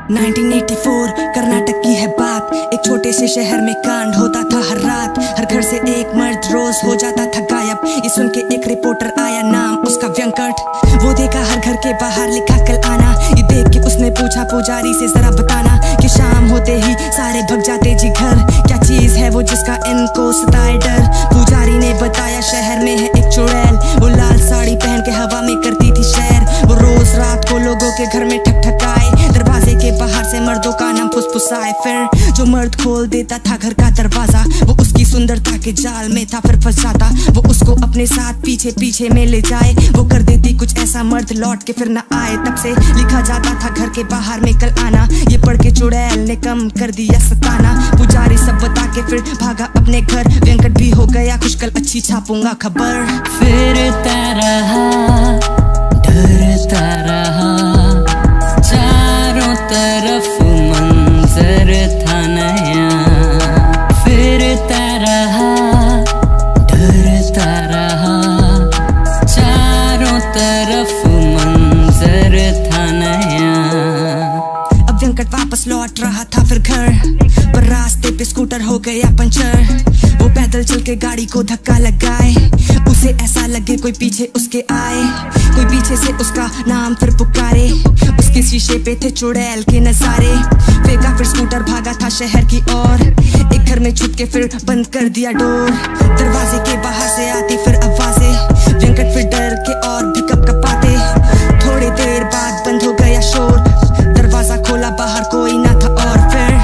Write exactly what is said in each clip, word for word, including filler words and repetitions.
Nineteen eighty four Karnataka की है बात। एक छोटे से शहर में कांड होता था हर रात। हर घर से एक मर्द रोज हो जाता था गायब। ये सुन के एक रिपोर्टर आया, नाम उसका व्यंकट। वो देखा हर घर के बाहर लिखा कल आना। ये देख के उसने पूछा पुजारी से जरा बताना कि शाम होते ही सारे भग जाते जी घर। क्या चीज है वो जिसका इनको सताए डर? पुजारी ने बताया शहर में है एक चुड़ैल। वो लाल साड़ी पहन के हवा में करती थी सैर। वो रोज रात को लोगों के घर में ठकठकाए, दरवाजे के बाहर से मर्दों का नाम फुसफुसाए। फिर जो मर्द खोल देता था घर का दरवाजा, वो उसकी सुंदरता के जाल में था फिर फंस जाता। वो उसको अपने साथ पीछे पीछे में ले जाए। वो कर देती कुछ ऐसा मर्द लौट के फिर न आए। तब से लिखा जाता था घर के बाहर में कल आना। ये पढ़ के चुड़ैल ने कम कर दिया सताना। पुजारी सब बता के फिर भागा अपने घर। व्यंकट भी हो गया खुश, कल अच्छी छापूंगा खबर। फिरता रहा डरता रहा, चारों तरफ मंजर था नया। फिरता रहा डरता रहा, चारों तरफ मंजर था नया। अब व्यंकट वापस लौट रहा था फिर घर, पर रास्ते पे स्कूटर हो गया पंचर। वो पैदल चल के गाड़ी को धक्का लगाए। उसे ऐसा लगे कोई पीछे उसके आए, कोई पीछे से उसका नाम फिर पुकारे। उसके शीशे पे थे चुड़ैल के नजारे। फेंका फिर स्कूटर, भागा था शहर की ओर। एक घर में छुप के फिर बंद कर दिया डोर। दरवाजे के बाहर से आती फिर आवाजें। व्यंकट फिर डर के और भी कप कपाते। थोड़ी देर बाद बंद हो गया शोर। दरवाजा खोला, बाहर कोई ना था। और फिर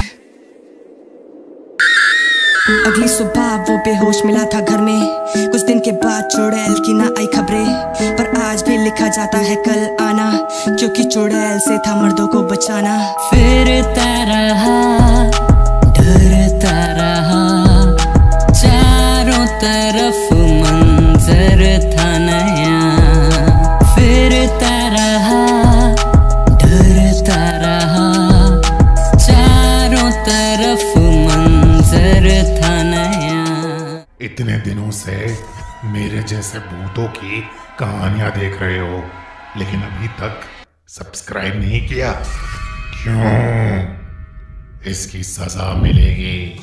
अगली सुबह वो बेहोश मिला था घर में। कुछ दिन के बाद चुड़ैल की ना आई खबरें, पर आज भी लिखा जाता है कल आना, क्योंकि चुड़ैल से था मर्दों को बचाना। फिरता रहा डरता रहा, चारों तरफ मंजर था नया। फिरता रहा डरता रहा, चारों तरफ मंजर था नया। इतने दिनों से मेरे जैसे भूतों की कहानियां देख रहे हो, लेकिन अभी तक सब्सक्राइब नहीं किया। क्यों? इसकी सजा मिलेगी।